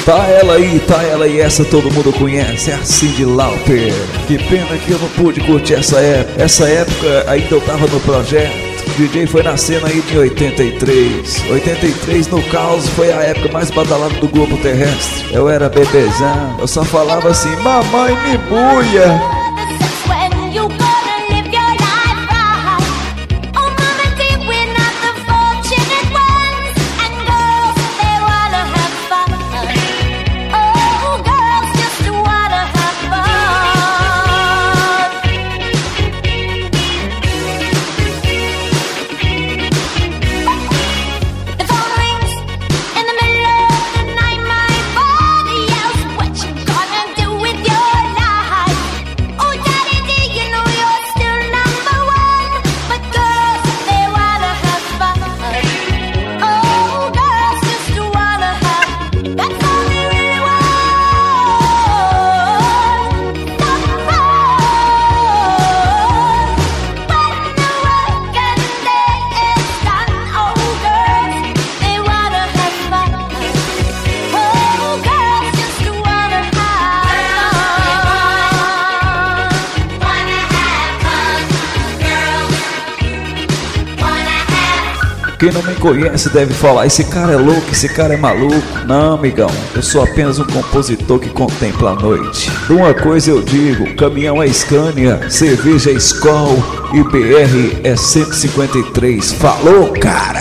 Tá ela aí, essa todo mundo conhece, é a Cyndi Lauper. Que pena que eu não pude curtir essa época. Essa época ainda eu tava no projeto. O DJ foi na cena aí de 83. 83 no caos foi a época mais badalada do globo terrestre. Eu era bebezão, eu só falava assim: mamãe me buia. Quem não me conhece deve falar: esse cara é louco, esse cara é maluco. Não, amigão, eu sou apenas um compositor que contempla a noite. De uma coisa eu digo: caminhão é Scania, cerveja é Skol e BR é 153. Falou, cara!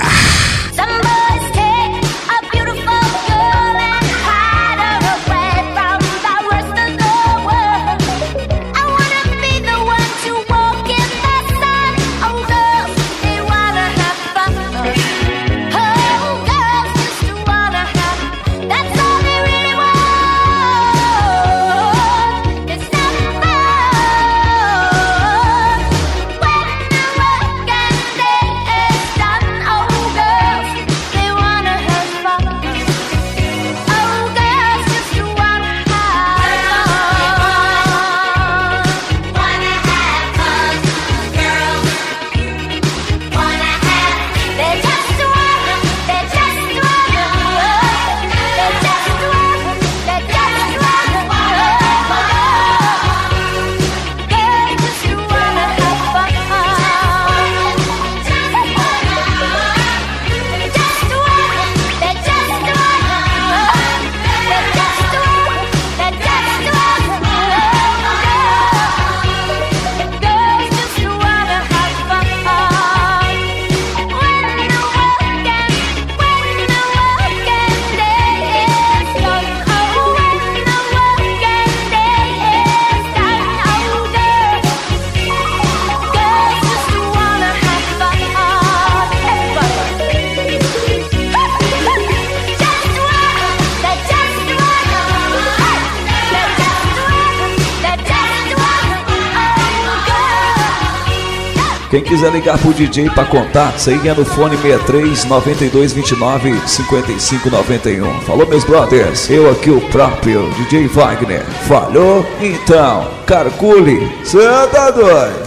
Quem quiser ligar pro DJ para contatos, aí é no fone 63 92 29 55 91. Falou, meus brothers? Eu aqui, o próprio DJ Wagner. Falou? Então, calcule. Cê tá doido?